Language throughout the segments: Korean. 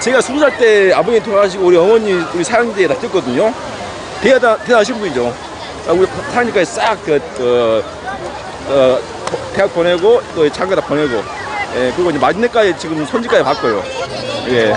제가 20살 때 아버님 돌아가시고 우리 어머니 우리 사형제에 다 뛰었거든요. 대단하신 분이죠. 우리 사형제까지 싹 대학 보내고 또 장가 다 보내고, 예, 그리고 이제 마지막까지 지금 손지까지 봤고요. 예.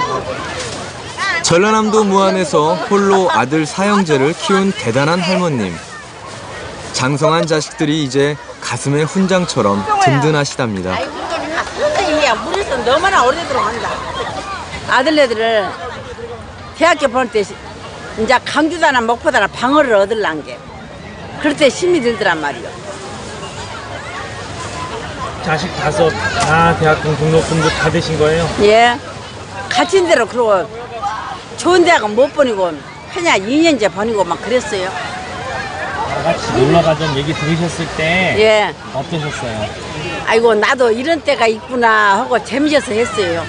전라남도 무안에서 홀로 아들 사형제를 키운 대단한 할머님. 장성한 자식들이 이제 가슴에 훈장처럼 든든하시답니다. 물에서 너무나 오래되도록 한다. 아들네들을 대학교 보낼 때 이제 강주다나 목포다나 방어를 얻으려는 게 그럴 때 힘이 들더란 말이요. 자식 5 다 대학교 등록금도 다 되신 거예요? 예. 갇힌 대로 그러고 좋은 대학은 못 보내고 그냥 2년째 보내고 막 그랬어요. 다 같이 놀러 가자는 얘기 들으셨을 때 예. 어떠셨어요? 아이고 나도 이런 때가 있구나 하고 재미져서 했어요.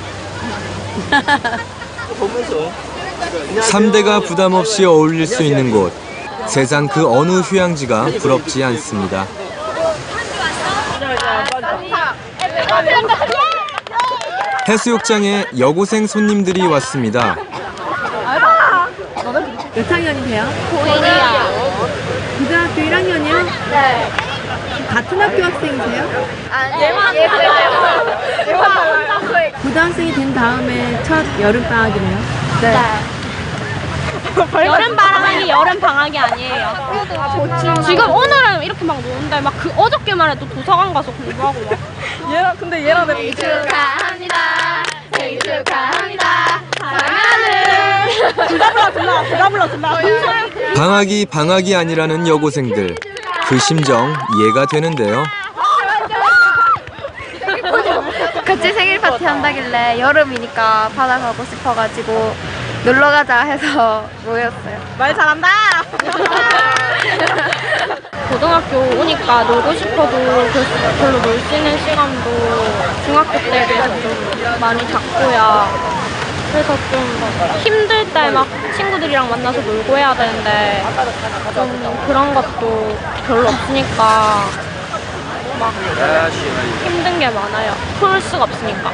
3대가 부담 없이 어울릴 수 있는 곳. 세상 그 어느 휴양지가 부럽지 않습니다. 해수욕장에 여고생 손님들이 왔습니다. 몇 학년이세요? 고1이요. 고등학교 1학년이요? 네. 같은 학교 학생이세요? 얘만 고등학생이 된 다음에 첫 여름방학이네요. 네. 여름방학이 여름방학이 아니에요. 지금 오늘은 이렇게 막 노는데 막 그 어저께만 해도 도서관 가서 공부하고 막. 근데 얘랑 내가 생일 축하합니다. 생일 축하합니다. 사랑하는. 둘다 불러. 방학이 아니라는 여고생들. 그 심정 이해가 되는데요. 같이 생일 파티 한다길래 여름이니까 바다 가고 싶어가지고 놀러 가자 해서 모였어요. 말 잘한다. 고등학교 오니까 놀고 싶어도 별로 놀 수 있는 시간도 중학교 때에 비해서 좀 많이 작고요. 그래서 좀 힘들 때 막 친구들이랑 만나서 놀고 해야 되는데 좀 그런 것도 별로 없으니까 막 힘든 게 많아요. 풀 수가 없으니까.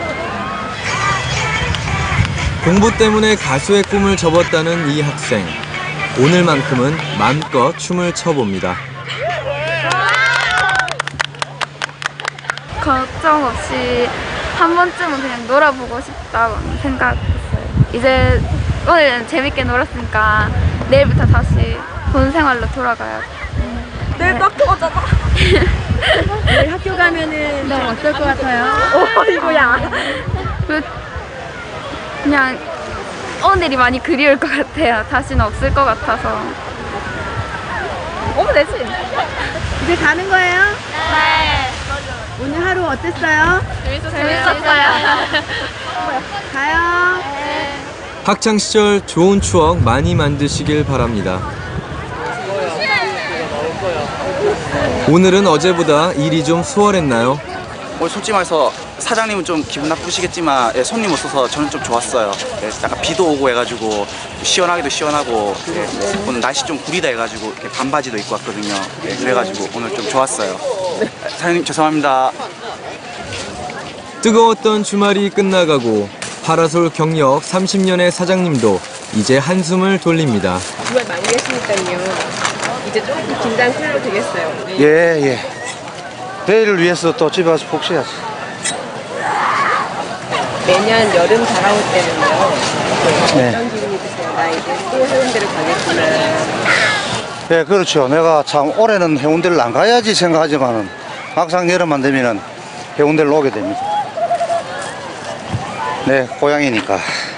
공부 때문에 가수의 꿈을 접었다는 이 학생. 오늘만큼은 마음껏 춤을 춰봅니다. 걱정 없이 한 번쯤은 그냥 놀아보고 싶다고 생각했어요. 이제 오늘 재밌게 놀았으니까 내일부터 다시 본 생활로 돌아가야죠. 내일 또 학교 가잖아. 내일 학교 가면은 좀 어떨 것 같아요? 이거야. 그냥 오늘이 많이 그리울 것 같아요. 다시는 없을 것 같아서. 오면 되지. 이제 가는 거예요? 네. 오늘 하루 어땠어요? 재밌었어요. 가요. 학창 시절 좋은 추억 많이 만드시길 바랍니다. 오늘은 어제보다 일이 좀 수월했나요? 오늘 솔직히 말해서 사장님은 좀 기분 나쁘시겠지만, 예, 손님 없어서 저는 좀 좋았어요. 예, 약간 비도 오고 해가지고 시원하기도 시원하고, 예, 오늘 날씨 좀 구리다 해가지고 이렇게 반바지도 입고 왔거든요. 예, 그래가지고 오늘 좀 좋았어요. 사장님 죄송합니다. 뜨거웠던 주말이 끝나가고 파라솔 경력 30년의 사장님도 이제 한숨을 돌립니다. 주말 많이 계시니까요. 이제 조금 긴장 풀려도 되겠어요. 예. 내일을 위해서 또 집에 와서 푹 쉬어야지. 매년 여름 다가올 때는요. 네. 어떤 기분이 드세요? 나 이제 또 해운대를 가겠구나. 예, 그렇죠. 내가 참 올해는 해운대를 안 가야지 생각하지만은 막상 여름만 되면은 해운대를 오게 됩니다. 네, 고향이니까.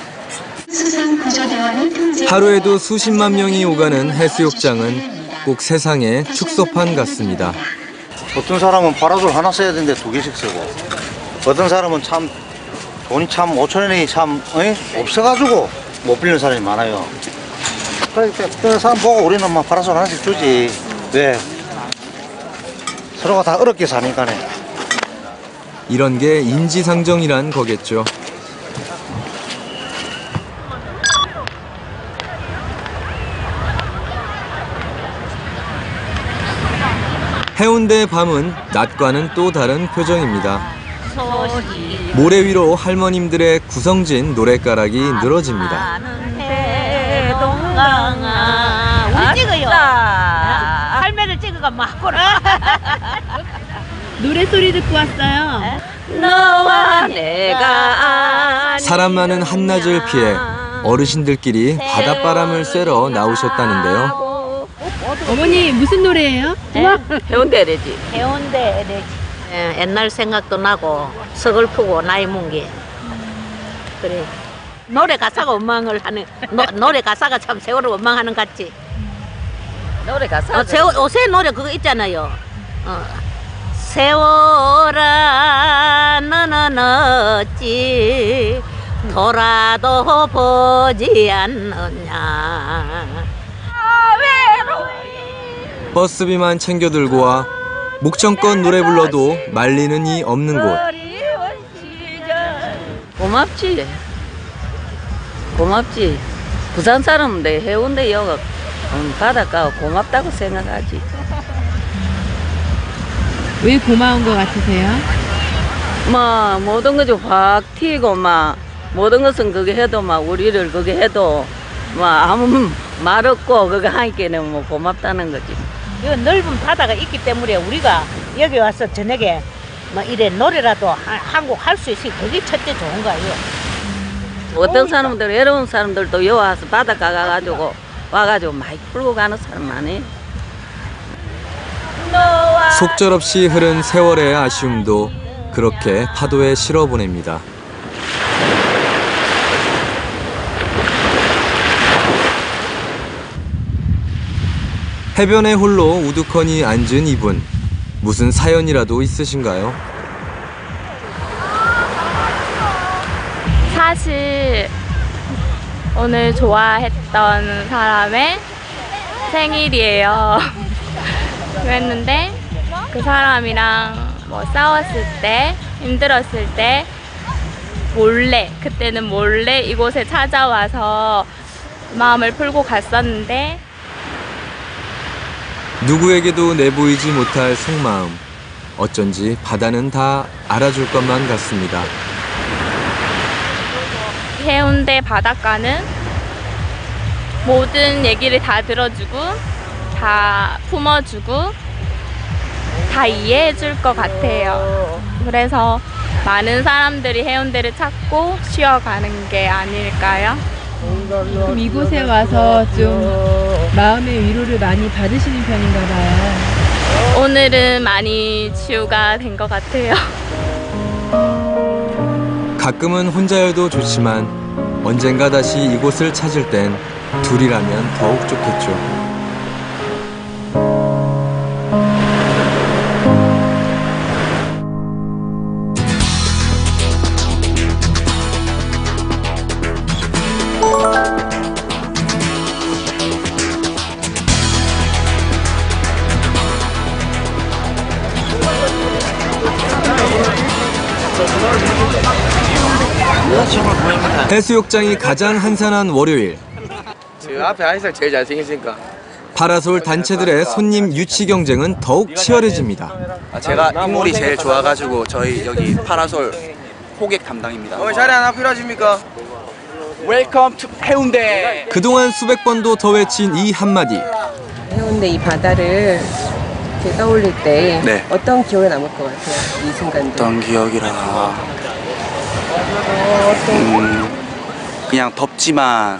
하루에도 수십만 명이 오가는 해수욕장은 꼭 세상의 축소판 같습니다. 어떤 사람은 파라솔 하나 써야 되는데 2개씩 쓰고, 어떤 사람은 참 돈이 참 5,000원이 참 없어가지고 못 빌리는 사람이 많아요. 그러니까 그 사람 보고 우리는 막 파라솔 하나씩 주지. 왜? 서로가 다 어렵게 사니까네. 이런 게 인지상정이란 거겠죠. 해운대 밤은 낮과는 또 다른 표정입니다. 소시 모래 위로 할머님들의 구성진 노랫가락이 늘어집니다. 우리 찍어요. 할매를 찍어가 막고라. 노래 소리 듣고 왔어요. 너와 내가 사람 많은 한낮을 피해 어르신들끼리 바닷바람을 쐬러 나오셨다는데요. 어머니 무슨 노래예요? 해운대래지. 해운대래지. 옛날 생각도 나고 서글프고 나이 뭉게. 그래. 노래 가사가 원망을 하는 노래 가사가 참 세월을 원망하는 것 같지. 노래 가사. 요새 노래 그거 있잖아요. 세월아 너는 어찌 돌아도 보지 않느냐. 버스비만 챙겨 들고 와 목청껏 노래 불러도 말리는 이 없는 곳. 고맙지. 고맙지. 부산 사람인데 해운대 여가 바닷가 고맙다고 생각하지. 왜 고마운 것 같으세요? 막 모든 것이 확 튀고 막 모든 것은 그게 해도 막 우리를 그게 해도 막 아무 말 없고 그거 하니까는 뭐 고맙다는 거지. 이 넓은 바다가 있기 때문에 우리가 여기 와서 저녁에 막 이래 노래라도 한 곡 할 수 있으니 그게 첫째 좋은 거예요. 어떤 사람들 외로운 사람들도 여기 와서 바닷가 가가지고 와가지고 많이 풀고 가는 사람 많이. 속절없이 흐른 세월의 아쉬움도 그렇게 파도에 실어 보냅니다. 해변에 홀로 우두커니 앉은 이분, 무슨 사연이라도 있으신가요? 사실 오늘 좋아했던 사람의 생일이에요. 그랬는데 그 사람이랑 뭐 싸웠을 때, 힘들었을 때 그때는 몰래 이곳에 찾아와서 마음을 풀고 갔었는데 누구에게도 내보이지 못할 속마음. 어쩐지 바다는 다 알아줄 것만 같습니다. 해운대 바닷가는 모든 얘기를 다 들어주고 다 품어주고 다 이해해줄 것 같아요. 그래서 많은 사람들이 해운대를 찾고 쉬어가는 게 아닐까요? 그럼 이곳에 와서 좀 마음의 위로를 많이 받으시는 편인가 봐요. 오늘은 많이 치유가 된 것 같아요. 가끔은 혼자여도 좋지만 언젠가 다시 이곳을 찾을 땐 둘이라면 더욱 좋겠죠. 해수욕장이 가장 한산한 월요일. 저 앞에 아이살 제일 잘생겼으니까. 파라솔 단체들의 손님 유치 경쟁은 더욱 치열해집니다. 제가 인물이 제일 좋아가지고 저희 여기 파라솔 호객 담당입니다. 자리 하나 필요하십니까? 웰컴 투 해운대. 그동안 수백 번도 더 외친 이 한마디. 해운대 이 바다를 이렇게 떠올릴 때 네. 어떤 기억에 남을 것 같아요? 이 순간들. 어떤 기억이라. 그냥 덥지만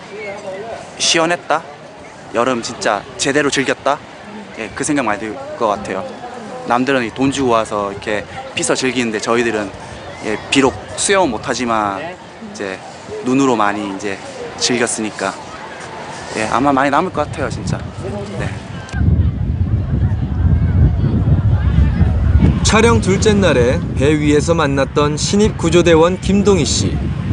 시원했다. 여름 진짜 제대로 즐겼다. 예, 그 생각 많이 들 것 같아요. 남들은 돈 주고 와서 이렇게 피서 즐기는데 저희들은 예, 비록 수영은 못하지만 이제 눈으로 많이 이제 즐겼으니까 예, 아마 많이 남을 것 같아요, 진짜. 네. 촬영 둘째 날에 배 위에서 만났던 신입 구조대원 김동희 씨.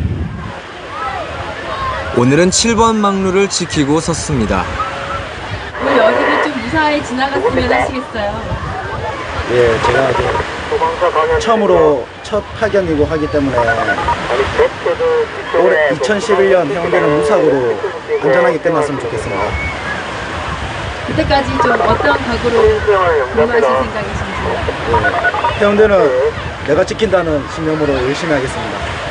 오늘은 7번 막루를 지키고 섰습니다. 오늘 여기를 좀 무사히 지나갔으면 하시겠어요? 예, 제가 처음으로 첫 파견이고 하기 때문에 올해 2011년 해운대는 무사고로 안전하게 끝났으면 좋겠습니다. 그때까지 좀 어떤 각오로 근무하실 생각이신지? 해운대는 내가 지킨다는 신념으로 열심히 하겠습니다.